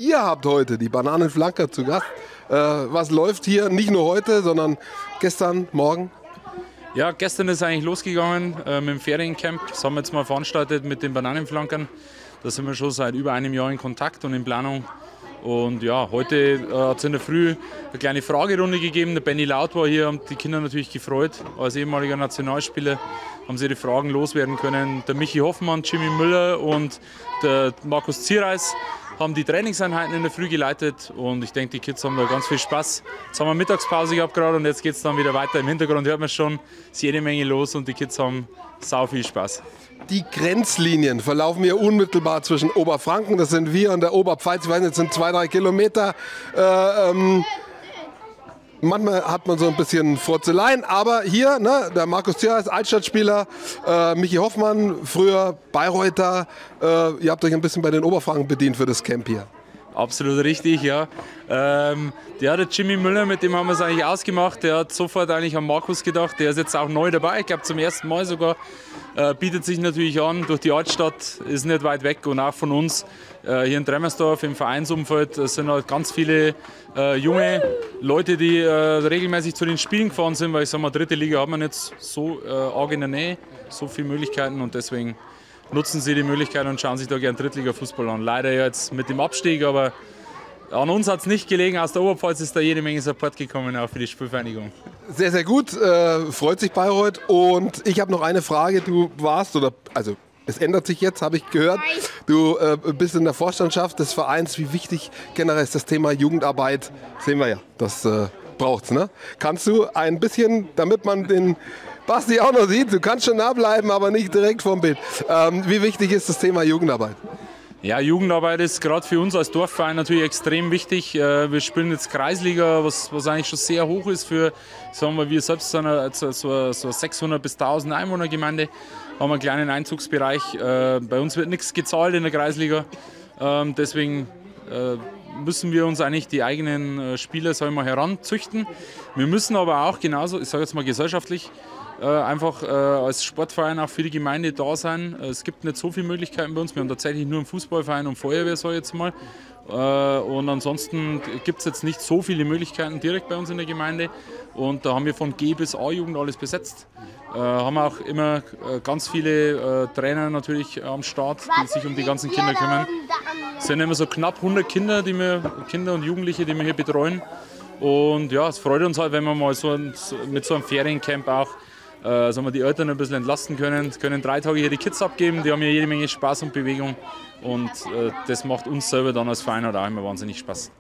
ihr habt heute die Bananenflanker zu Gast. Was läuft hier nicht nur heute, sondern gestern, morgen? Ja, gestern ist eigentlich losgegangen mit dem Feriencamp. Das haben wir jetzt mal veranstaltet mit den Bananenflankern. Da sind wir schon seit über einem Jahr in Kontakt und in Planung. Und ja, heute hat es in der Früh eine kleine Fragerunde gegeben. Der Benny Laut war hier, haben die Kinder natürlich gefreut. Als ehemaliger Nationalspieler haben sie ihre Fragen loswerden können. Der Michi Hoffmann, Jimmy Müller und der Markus Zierreis haben die Trainingseinheiten in der Früh geleitet. Und ich denke, die Kids haben da ganz viel Spaß. Jetzt haben wir Mittagspause gehabt gerade und jetzt geht es dann wieder weiter. Im Hintergrund hört man schon, es ist jede Menge los und die Kids haben sau viel Spaß. Die Grenzlinien verlaufen hier unmittelbar zwischen Oberfranken, das sind wir, und der Oberpfalz. Ich weiß nicht, das sind 2-3 Kilometer. Manchmal hat man so ein bisschen Frotzeleien, aber hier, ne, der Markus Zierreis, Altstadtspieler, Michi Hoffmann, früher Bayreuther, ihr habt euch ein bisschen bei den Oberfranken bedient für das Camp hier. Absolut richtig, ja. Der Jimmy Müller, mit dem haben wir es eigentlich ausgemacht, der hat sofort eigentlich an Markus gedacht, der ist jetzt auch neu dabei, ich glaube zum ersten Mal sogar. Bietet sich natürlich an, durch die Altstadt, ist nicht weit weg und auch von uns hier in Tremmersdorf im Vereinsumfeld sind halt ganz viele junge Leute, die regelmäßig zu den Spielen gefahren sind, weil ich sage mal, dritte Liga hat man nicht so arg in der Nähe, so viele Möglichkeiten und deswegen nutzen sie die Möglichkeit und schauen sich da gerne Drittliga-Fußball an. Leider jetzt mit dem Abstieg, aber an uns hat es nicht gelegen. Aus der Oberpfalz ist da jede Menge Support gekommen, auch für die Spielvereinigung. Sehr, sehr gut. Freut sich Bayreuth. Und ich habe noch eine Frage. Du warst, also es ändert sich jetzt, habe ich gehört. Du bist in der Vorstandschaft des Vereins. Wie wichtig generell ist das Thema Jugendarbeit? Sehen wir ja, das braucht's, ne? Kannst du ein bisschen, damit man den Basti auch noch sieht, du kannst schon nah bleiben, aber nicht direkt vom Bild. Wie wichtig ist das Thema Jugendarbeit? Ja, Jugendarbeit ist gerade für uns als Dorfverein natürlich extrem wichtig. Wir spielen jetzt Kreisliga, was eigentlich schon sehr hoch ist für, sagen wir selbst so 600 bis 1000 Einwohnergemeinde, haben einen kleinen Einzugsbereich. Bei uns wird nichts gezahlt in der Kreisliga, deswegen müssen wir uns eigentlich die eigenen Spieler, sagen wir mal, heranzüchten. Wir müssen aber auch genauso, ich sage jetzt mal gesellschaftlich, einfach als Sportverein auch für die Gemeinde da sein. Es gibt nicht so viele Möglichkeiten bei uns. Wir haben tatsächlich nur einen Fußballverein und Feuerwehr, sage ich jetzt mal. Und ansonsten gibt es jetzt nicht so viele Möglichkeiten direkt bei uns in der Gemeinde. Und da haben wir von G bis A-Jugend alles besetzt. Haben auch immer ganz viele Trainer natürlich am Start, die sich um die ganzen Kinder kümmern. Es sind immer so knapp 100 Kinder, Kinder und Jugendliche, die wir hier betreuen. Und ja, es freut uns halt, wenn wir mal mit so einem Feriencamp auch die Eltern ein bisschen entlasten können. Sie können 3 Tage hier die Kids abgeben, die haben hier jede Menge Spaß und Bewegung. Und das macht uns selber dann als Verein halt auch immer wahnsinnig Spaß.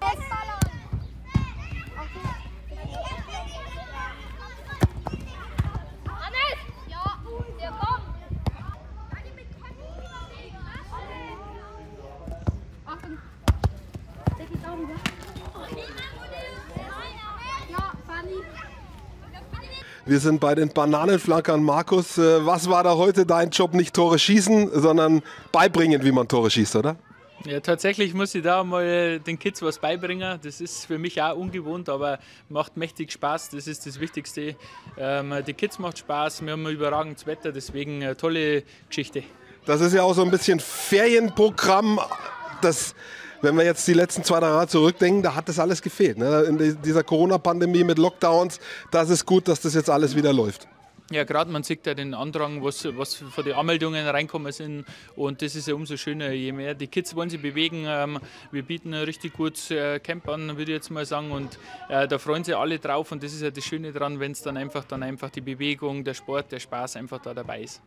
Wir sind bei den Bananenflankern. Markus, was war da heute dein Job? Nicht Tore schießen, sondern beibringen, wie man Tore schießt, oder? Ja, tatsächlich muss ich da mal den Kids was beibringen. Das ist für mich auch ungewohnt, aber macht mächtig Spaß. Das ist das Wichtigste. Die Kids macht Spaß, wir haben ein überragendes Wetter, deswegen eine tolle Geschichte. Das ist ja auch so ein bisschen Ferienprogramm. Wenn wir jetzt die letzten 2-3 Jahre zurückdenken, da hat das alles gefehlt. Ne? In dieser Corona-Pandemie mit Lockdowns, das ist gut, dass das jetzt alles wieder läuft. Ja, gerade man sieht ja den Andrang, was von den Anmeldungen reinkommen sind, und das ist ja umso schöner, je mehr die Kids wollen sich bewegen. Wir bieten ein richtig gutes Camp an, würde ich jetzt mal sagen, und da freuen sich alle drauf, und das ist ja das Schöne dran, wenn es dann einfach die Bewegung, der Sport, der Spaß einfach da dabei ist.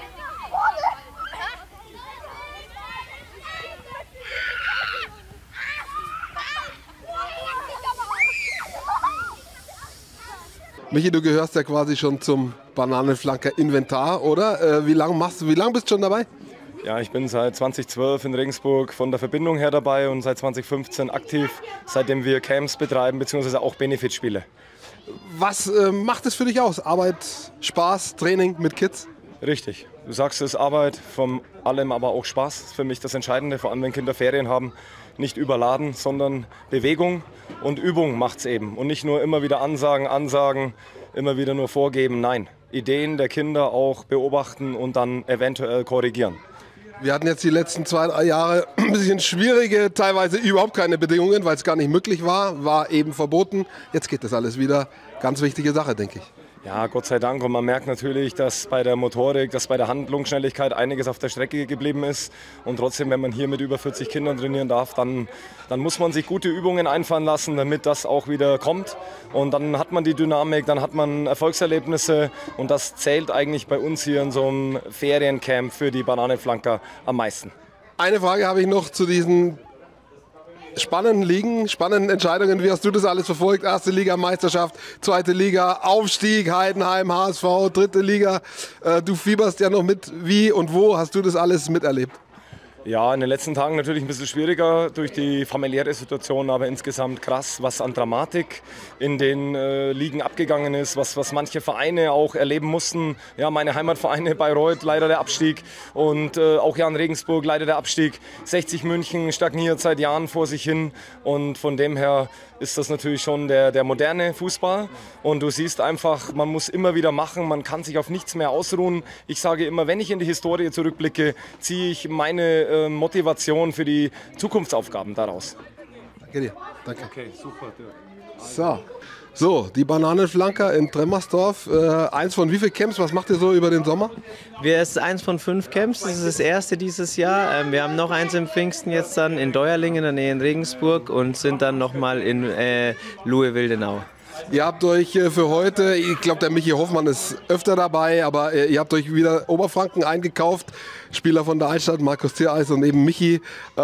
Michi, du gehörst ja quasi schon zum Bananenflanker-Inventar, oder? Wie lange bist du schon dabei? Ja, ich bin seit 2012 in Regensburg von der Verbindung her dabei und seit 2015 aktiv, seitdem wir Camps betreiben bzw. auch Benefitspiele. Was macht es für dich aus? Arbeit, Spaß, Training mit Kids? Richtig. Du sagst es, Arbeit, von allem aber auch Spaß. Das ist für mich das Entscheidende, vor allem wenn Kinder Ferien haben. Nicht überladen, sondern Bewegung und Übung macht es eben. Und nicht nur immer wieder ansagen, immer wieder nur vorgeben. Nein, Ideen der Kinder auch beobachten und dann eventuell korrigieren. Wir hatten jetzt die letzten 2, 3 Jahre ein bisschen schwierige, teilweise überhaupt keine Bedingungen, weil es gar nicht möglich war eben verboten. Jetzt geht das alles wieder. Ganz wichtige Sache, denke ich. Ja, Gott sei Dank. Und man merkt natürlich, dass bei der Motorik, dass bei der Handlungsschnelligkeit einiges auf der Strecke geblieben ist. Und trotzdem, wenn man hier mit über 40 Kindern trainieren darf, dann muss man sich gute Übungen einfallen lassen, damit das auch wieder kommt. Und dann hat man die Dynamik, dann hat man Erfolgserlebnisse. Und das zählt eigentlich bei uns hier in so einem Feriencamp für die Bananenflanker am meisten. Eine Frage habe ich noch zu diesen spannenden Ligen, spannenden Entscheidungen. Wie hast du das alles verfolgt? Erste Liga, Meisterschaft, zweite Liga, Aufstieg, Heidenheim, HSV, dritte Liga. Du fieberst ja noch mit. Wie und wo hast du das alles miterlebt? Ja, in den letzten Tagen natürlich ein bisschen schwieriger durch die familiäre Situation, aber insgesamt krass, was an Dramatik in den Ligen abgegangen ist, was manche Vereine auch erleben mussten. Ja, meine Heimatvereine Bayreuth, leider der Abstieg, und auch Jan Regensburg, leider der Abstieg. 60 München stagniert seit Jahren vor sich hin, und von dem her ist das natürlich schon der moderne Fußball. Und du siehst einfach, man muss immer wieder machen, man kann sich auf nichts mehr ausruhen. Ich sage immer, wenn ich in die Historie zurückblicke, ziehe ich meine Motivation für die Zukunftsaufgaben daraus. Danke dir. Danke. Okay, super. So, die Bananenflanker in Tremmersdorf. Eins von wie vielen Camps? Was macht ihr so über den Sommer? Es ist eins von 5 Camps, das ist das erste dieses Jahr. Wir haben noch eins im Pfingsten jetzt dann in Deuerling in der Nähe in Regensburg und sind dann nochmal in Luhe-Wildenau. Ihr habt euch für heute, ich glaube der Michi Hoffmann ist öfter dabei, aber ihr habt euch wieder Oberfranken eingekauft. Spieler von der Altstadt, Markus Thiereis und eben Michi,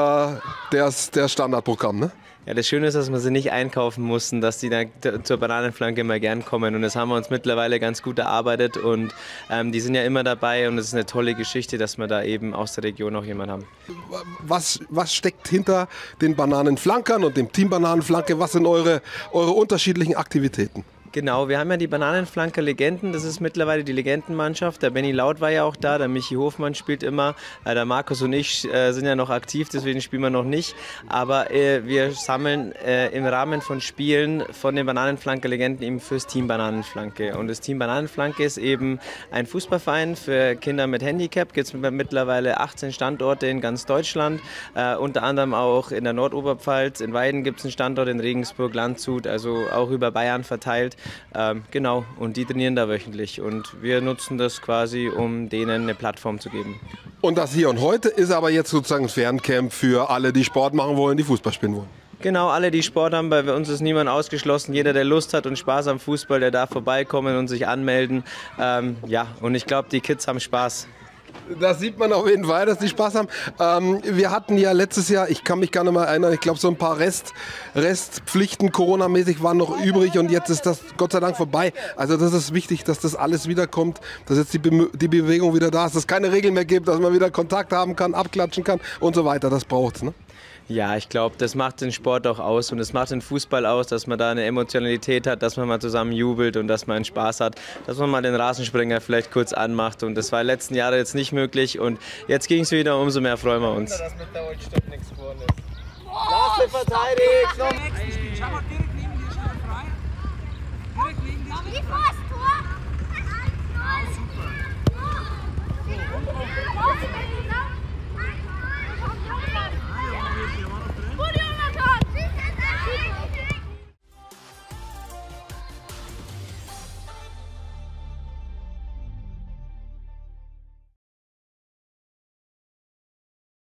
der Standardprogramm, ne? Ja, das Schöne ist, dass wir sie nicht einkaufen mussten, dass die dann zur Bananenflanke immer gern kommen, und das haben wir uns mittlerweile ganz gut erarbeitet, und die sind ja immer dabei, und es ist eine tolle Geschichte, dass wir da eben aus der Region auch jemanden haben. Was steckt hinter den Bananenflankern und dem Team Bananenflanke? Was sind eure unterschiedlichen Aktivitäten? Genau, wir haben ja die Bananenflanker Legenden, das ist mittlerweile die Legendenmannschaft. Der Benny Laut war ja auch da, der Michi Hofmann spielt immer, der Markus und ich sind ja noch aktiv, deswegen spielen wir noch nicht. Aber wir sammeln im Rahmen von Spielen von den Bananenflanker Legenden eben fürs Team Bananenflanke. Und das Team Bananenflanke ist eben ein Fußballverein für Kinder mit Handicap, gibt es mittlerweile 18 Standorte in ganz Deutschland, unter anderem auch in der Nordoberpfalz, in Weiden gibt es einen Standort, in Regensburg, Landshut, also auch über Bayern verteilt. Genau, und die trainieren da wöchentlich, und wir nutzen das quasi, um denen eine Plattform zu geben. Und das hier und heute ist aber jetzt sozusagen ein Ferncamp für alle, die Sport machen wollen, die Fußball spielen wollen. Genau, alle, die Sport haben, bei uns ist niemand ausgeschlossen. Jeder, der Lust hat und Spaß am Fußball, der darf vorbeikommen und sich anmelden. Ja, und ich glaube, die Kids haben Spaß. Das sieht man auf jeden Fall, dass die Spaß haben. Wir hatten ja letztes Jahr, ich kann mich gar nicht mehr erinnern, ich glaube so ein paar Restpflichten Corona-mäßig waren noch übrig, und jetzt ist das Gott sei Dank vorbei. Also das ist wichtig, dass das alles wiederkommt, dass jetzt die Bewegung wieder da ist, dass es keine Regeln mehr gibt, dass man wieder Kontakt haben kann, abklatschen kann und so weiter. Das braucht's, ne? Ja, ich glaube, das macht den Sport auch aus, und es macht den Fußball aus, dass man da eine Emotionalität hat, dass man mal zusammen jubelt und dass man einen Spaß hat, dass man mal den Rasensprenger vielleicht kurz anmacht, und das war in den letzten Jahren jetzt nicht möglich, und jetzt ging es wieder, umso mehr freuen wir uns. Dass mit der Altstadt nichts geworden ist. Lasse verteidigt! Schau mal, direkt neben dir, frei. Direkt neben dir.